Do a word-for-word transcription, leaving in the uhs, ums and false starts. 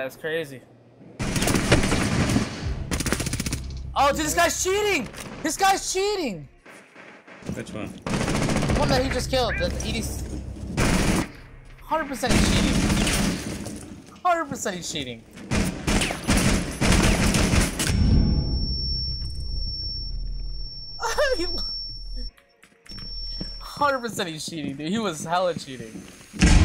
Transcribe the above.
That's crazy. Oh, dude, this guy's cheating! This guy's cheating! Which one? The one that he just killed. The eighty. one hundred percent he's cheating. one hundred percent he's cheating. one hundred percent he's cheating, dude. He was hella cheating.